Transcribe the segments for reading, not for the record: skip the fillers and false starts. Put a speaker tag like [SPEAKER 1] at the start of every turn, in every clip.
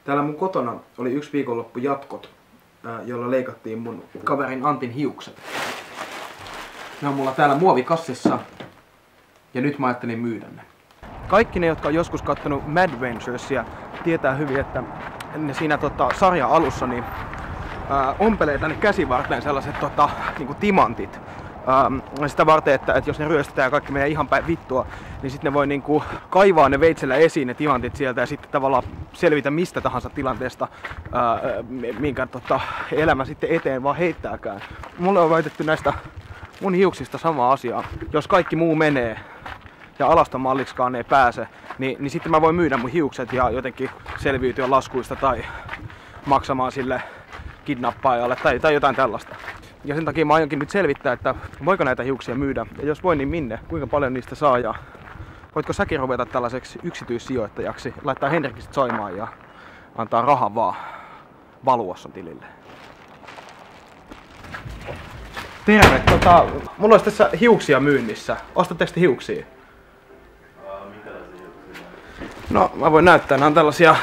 [SPEAKER 1] Täällä mun kotona oli yksi viikonloppu jatkot, jolla leikattiin mun kaverin Antin hiukset. Ne on mulla täällä muovikassissa ja nyt mä ajattelin myydä ne. Kaikki ne, jotka on joskus kattonut Mad Venturesia, tietää hyvin, että ne siinä sarjan alussa niin, ompelee tänne käsivarteen sellaiset niinku timantit. Sitä varten, että jos ne ryöstetään ja kaikki menee ihan päin vittua, niin sitten ne voi niinku kaivaa ne veitsellä esiin ne timantit sieltä ja sitten tavallaan selvitä mistä tahansa tilanteesta, minkä elämä sitten eteen vaan heittääkään. Mulle on väitetty näistä mun hiuksista sama asiaa. Jos kaikki muu menee ja alastomalliksikaan ei pääse, niin sitten mä voin myydä mun hiukset ja jotenkin selviytyä laskuista tai maksamaan sille kidnappaajalle tai jotain tällaista. Ja sen takia mä aionkin nyt selvittää, että voiko näitä hiuksia myydä ja jos voin, niin minne, kuinka paljon niistä saa ja voitko säkin ruveta tällaiseksi yksityissijoittajaksi, laittaa Henrikistä soimaan ja antaa rahan vaan valua sun tilille. Terve, mulla olisi tässä hiuksia myynnissä. Ostatteko te hiuksia?
[SPEAKER 2] Minkälaisia hiuksia?
[SPEAKER 1] No, mä voin näyttää, nämä on tällaisia.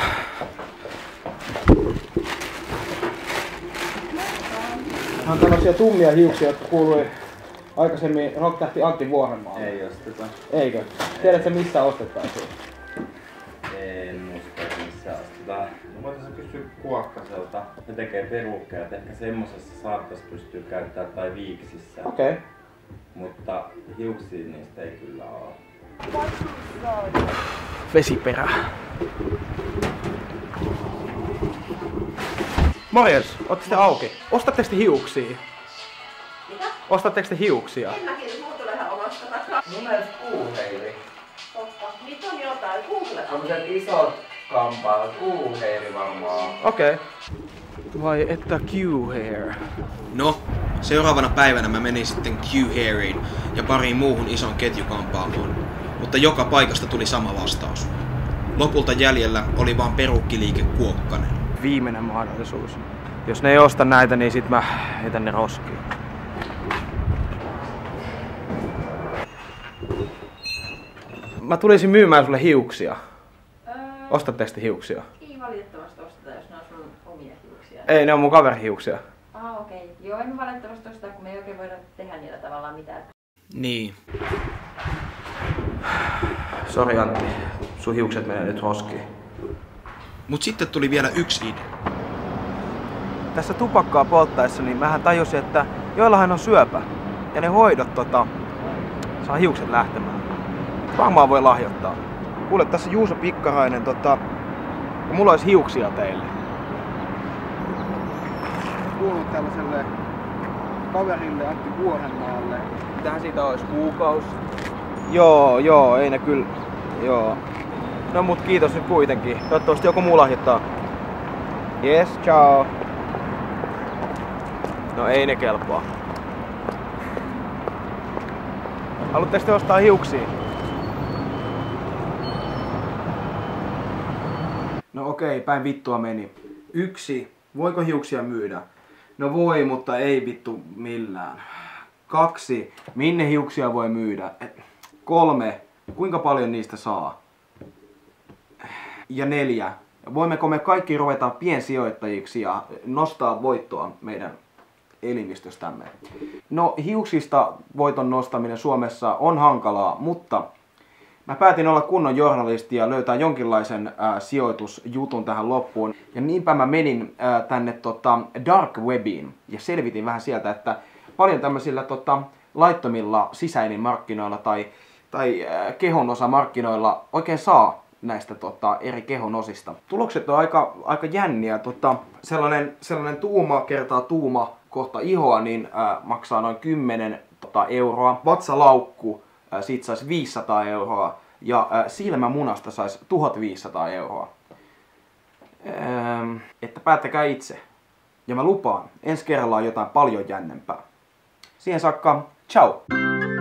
[SPEAKER 1] Nämä on tällaisia tummia hiuksia, jotka kuului aikaisemmin rock-tähti Antti Vuorenmaalle.
[SPEAKER 2] Ei osteta.
[SPEAKER 1] Eikö? Tiedätkö missä ostettaisiin?
[SPEAKER 2] En usko, että missä ostetaan. Voitaisiin kysyä Kuokkaselta. Ne tekee perukkeja, että ehkä semmosessa saattaisi pystyä käyttämään tai viiksissä.
[SPEAKER 1] Okei.
[SPEAKER 2] Mutta hiuksia niistä ei kyllä oo.
[SPEAKER 1] Vesiperä. Morjens, ootte te auki? Ostatteko te hiuksia?
[SPEAKER 3] Mitä?
[SPEAKER 1] Ostatteko te hiuksia?
[SPEAKER 3] En mäkin, muu tulee ihan omasta takaa.
[SPEAKER 2] Mun mielestä kuuheiri.
[SPEAKER 3] Totta. Nyt on jotain. Google.
[SPEAKER 2] Sellaiset isot kampaat, kuuheiri varmaan.
[SPEAKER 1] Okei. Vai että Q-hair? No, seuraavana päivänä mä menin sitten Q-hairiin ja pariin muuhun ison ketjukampaamoon. Mutta joka paikasta tuli sama vastaus. Lopulta jäljellä oli vaan perukkiliike Kuokkanen. Viimeinen mahdollisuus. Jos ne ei osta näitä, niin sit mä heitän ne roskiin. Mä tulisin myymään sulle hiuksia. Ostatteko te hiuksia?
[SPEAKER 3] Ei valitettavasti osteta, jos ne on sun omia hiuksia.
[SPEAKER 1] Ei, ne on mun kaverin hiuksia.
[SPEAKER 3] Okei. Joo, en valitettavasti osteta, kun me ei oikein voida tehdä niillä tavallaan mitään.
[SPEAKER 1] Niin. Sori Antti, sun hiukset menee nyt roskiin. Mut sitten tuli vielä yksi idea. Tässä tupakkaa polttaessa niin mähän tajusin, että joillahan on syöpä. Ja ne hoidot saa hiukset lähtemään. Varmaan voi lahjoittaa. Kuule, tässä Juuso Pikkarainen, mulla olisi hiuksia teille. Kuulun tällaiselle kaverille Antti Vuorenmaalle. Mitähän siitä olisi? Kuukausi? Joo, ei ne kyllä. Joo. No mut kiitos nyt kuitenkin. Toivottavasti joku muu lahjoittaa. Yes, ciao. No ei ne kelpaa. Haluatteko te ostaa hiuksia? No okei, päin vittua meni. 1. Voiko hiuksia myydä? No voi, mutta ei vittu millään. 2. Minne hiuksia voi myydä? 3. Kuinka paljon niistä saa? Ja 4. Voimmeko me kaikki ruveta piensijoittajiksi ja nostaa voittoa meidän elimistöstämme? No hiuksista voiton nostaminen Suomessa on hankalaa, mutta mä päätin olla kunnon journalisti ja löytää jonkinlaisen sijoitusjutun tähän loppuun. Ja niinpä mä menin tänne Dark Webiin ja selvitin vähän sieltä, että paljon tämmöisillä laittomilla sisäelinmarkkinoilla tai kehonosamarkkinoilla oikein saa näistä eri kehonosista. Tulokset on aika jänniä. Sellainen tuuma kertaa tuuma kohta ihoa niin maksaa noin 10 euroa. Vatsalaukku siitä saisi 500 euroa ja silmämunasta saisi 1500 euroa. Että päättäkää itse. Ja mä lupaan, ensi kerralla on jotain paljon jännempää. Siihen saakka, ciao!